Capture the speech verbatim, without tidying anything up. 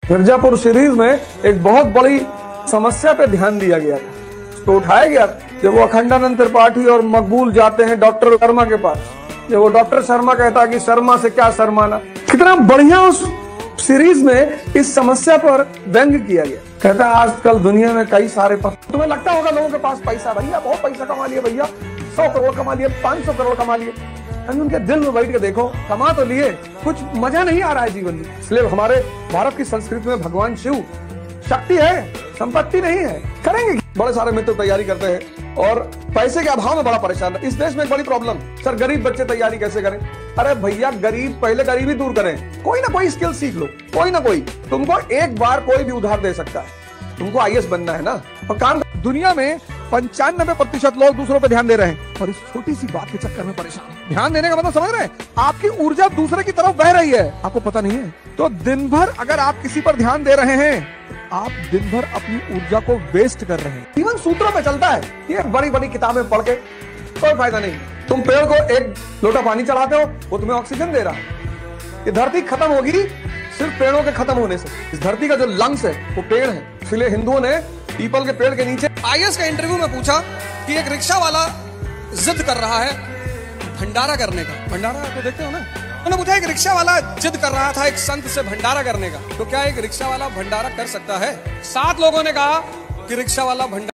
Mirzapur series में एक बहुत बड़ी समस्या पे ध्यान दिया गया था, तो उठाया गया जब वो अखंडानंद त्रिपाठी और मकबूल जाते हैं डॉक्टर शर्मा के पास। जब वो डॉक्टर शर्मा कहता है कि शर्मा से क्या शर्माना, कितना बढ़िया उस सीरीज में इस समस्या पर व्यंग किया गया। कहता है आजकल दुनिया में कई सारे पस... तुम्हें लगता होगा लोगों के पास पैसा, भैया बहुत पैसा कमा लिया, भैया सौ करोड़ कमा लिए, पांच सौ करोड़ कमा लिए। उनके दिल में बैठ के देखो, कमा तो लिए, कुछ मजा नहीं आ रहा है जीवन में। इसलिए हमारे भारत की संस्कृति में भगवान शिव शक्ति है, संपत्ति नहीं है। करेंगे बड़े सारे मित्र तैयारी करते हैं और पैसे के अभाव में बड़ा परेशान है। इस देश में एक बड़ी प्रॉब्लम, सर गरीब बच्चे तैयारी कैसे करें? अरे भैया गरीब पहले गरीबी दूर करें, कोई ना कोई स्किल सीख लो, कोई ना कोई। तुमको एक बार कोई भी उधार दे सकता है, तुमको आई ए एस बनना है ना, और काम। दुनिया में पंचानबे प्रतिशत लोग दूसरों पे ध्यान दे रहे हैं और इस छोटी सी बात के चक्कर में परेशान है। ध्यान देने का मतलब समझ रहे हैं? आपकी ऊर्जा दूसरे की तरफ बह रही है, आपको पता नहीं है। तो दिन भर अगर आप किसी पर ध्यान दे रहे हैं, आप दिन भर अपनी ऊर्जा को वेस्ट कर रहे हैं। जीवन सूत्रों में चलता है, ये बड़ी बड़ी किताबें पढ़ के कोई फायदा नहीं। तुम पेड़ को एक लोटा पानी चढ़ाते हो, वो तुम्हें ऑक्सीजन दे रहा है। ये धरती खत्म होगी सिर्फ पेड़ों के खत्म होने से। इस धरती का जो लंग्स है वो पेड़ है। इसलिए हिंदुओं ने पीपल के पेड़ के नीचे। आई ए एस का इंटरव्यू में पूछा कि एक रिक्शा वाला जिद कर रहा है भंडारा करने का। भंडारा तो देखते हो ना। उन्होंने पूछा एक रिक्शा वाला जिद कर रहा था एक संत से भंडारा करने का, तो क्या एक रिक्शा वाला भंडारा कर सकता है? सात लोगों ने कहा कि रिक्शा वाला भंडारा